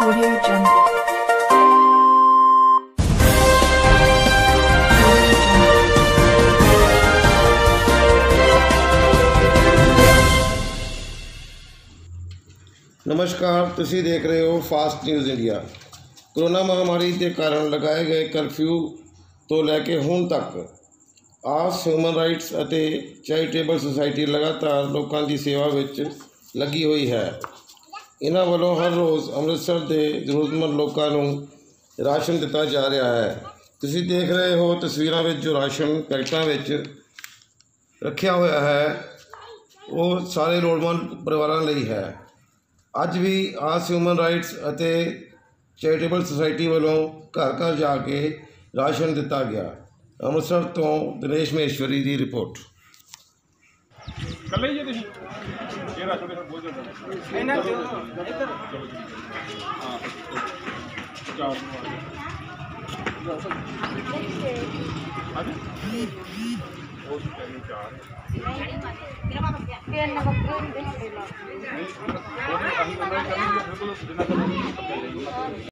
Audio Jungle. नमस्कार, तुसी देख रहे हो फास्ट न्यूज़ इंडिया। कोरोना महामारी के कारण लगाए गए करफ्यू तो लैके हुण तक आस ह्यूमन राइट्स ਅਤੇ ਚੈਰੀਟੇਬਲ ਸੁਸਾਇਟੀ लगातार लोगों की सेवा ਵਿੱਚ लगी हुई है। इन्हां ਵੱਲੋਂ हर रोज़ ਅੰਮ੍ਰਿਤਸਰ ਦੇ ਜ਼ਰੂਰਤਮੰਦ ਲੋਕਾਂ ਨੂੰ राशन ਦਿੱਤਾ जा रहा है। ਤੁਸੀਂ देख रहे हो तस्वीरों में जो राशन पैकेटां ਵਿੱਚ ਰੱਖਿਆ ਹੋਇਆ है वो सारे लोड़वंद परिवारों ਲਈ है। ਅੱਜ ਵੀ ਆਸ ਹਿਊਮਨ ਰਾਈਟਸ ਅਤੇ ਚੈਰੀਟੇਬਲ ਸੁਸਾਇਟੀ ਵੱਲੋਂ ਘਰ ਘਰ ਜਾ ਕੇ ਰਾਸ਼ਨ ਦਿੱਤਾ ਗਿਆ। ਅੰਮ੍ਰਿਤਸਰ ਤੋਂ ਦਿਨੇਸ਼ ਮਹੇਸ਼ਵਰੀ ਦੀ ਰਿਪੋਰਟ। ਕੱਲੇ ਹੀ ਤੁਸੀਂ ਇਹ ਰਾਸ਼ਨ ਦੇ ਬੋਝ ਦਿੰਦੇ ਇਹਨਾਂ ਇੱਧਰ ਹਾਂ ਚਾਰ ਅੱਜ ਉਹ ਕਹਿੰਦੇ ਚਾਰ ਤਿੰਨ ਬੱਕਰੇ ਹੁੰਦੇ ਸਾਡੇ ਨਾਲ ਨਹੀਂ ਉਹ ਅਸੀਂ ਉਹਨਾਂ ਨੂੰ ਕਹਿੰਦੇ ਬਿਲਕੁਲ ਜਿੰਨਾ